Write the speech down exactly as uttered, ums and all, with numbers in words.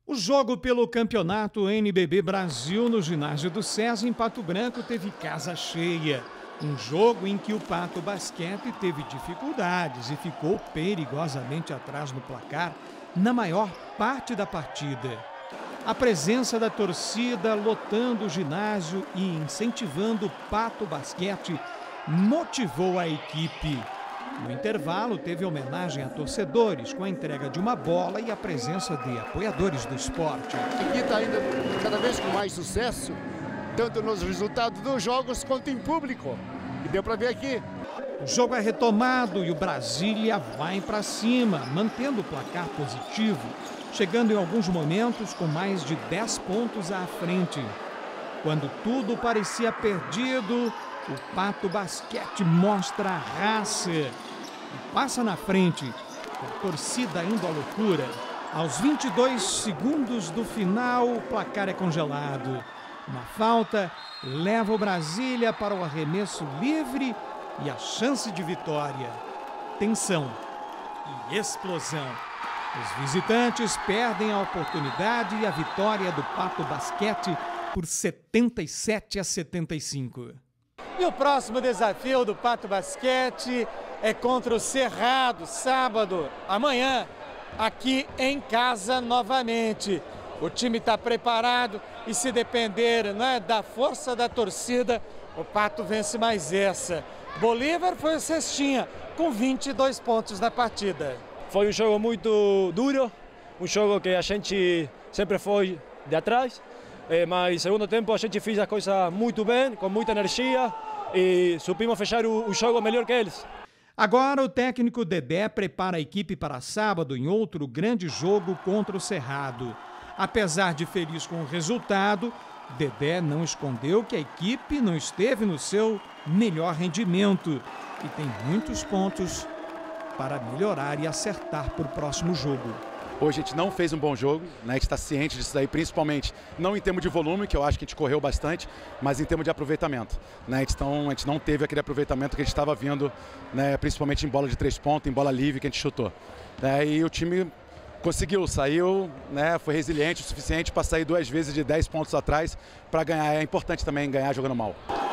O jogo pelo campeonato N B B Brasil no ginásio do SESI em Pato Branco teve casa cheia. Um jogo em que o Pato Basquete teve dificuldades e ficou perigosamente atrás no placar na maior parte da partida. A presença da torcida lotando o ginásio e incentivando o Pato Basquete motivou a equipe. No intervalo, teve homenagem a torcedores com a entrega de uma bola e a presença de apoiadores do esporte. Aqui está indo cada vez com mais sucesso, tanto nos resultados dos jogos quanto em público. E deu para ver aqui. O jogo é retomado e o Brasília vai para cima, mantendo o placar positivo, chegando em alguns momentos com mais de dez pontos à frente. Quando tudo parecia perdido, o Pato Basquete mostra a raça e passa na frente, com a torcida indo à loucura. Aos vinte e dois segundos do final, o placar é congelado. Uma falta leva o Brasília para o arremesso livre e a chance de vitória. Tensão e explosão. Os visitantes perdem a oportunidade e a vitória do Pato Basquete por setenta e sete a setenta e cinco. E o próximo desafio do Pato Basquete é contra o Cerrado, sábado, amanhã, aqui em casa novamente. O time está preparado e, se depender, né, da força da torcida, o Pato vence mais essa. Bolívar foi o cestinha, com vinte e dois pontos na partida. Foi um jogo muito duro, um jogo que a gente sempre foi de atrás, mas no segundo tempo a gente fez a coisa muito bem, com muita energia, e supimos fechar o, o jogo melhor que eles. Agora o técnico Dedé prepara a equipe para sábado em outro grande jogo contra o Cerrado. Apesar de feliz com o resultado, Dedé não escondeu que a equipe não esteve no seu melhor rendimento e tem muitos pontos para melhorar e acertar para o próximo jogo. Hoje a gente não fez um bom jogo, né? A gente está ciente disso daí, principalmente não em termos de volume, que eu acho que a gente correu bastante, mas em termos de aproveitamento, né? Então a gente não teve aquele aproveitamento que a gente estava vindo, né? Principalmente em bola de três pontos, em bola livre que a gente chutou. Né? E o time conseguiu, saiu, né? Foi resiliente o suficiente para sair duas vezes de dez pontos atrás para ganhar. É importante também ganhar jogando mal.